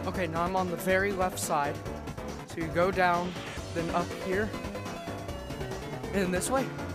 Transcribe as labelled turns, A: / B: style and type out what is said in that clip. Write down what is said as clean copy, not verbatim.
A: Okay, now I'm on the very left side. So you go down, then up here, and this way.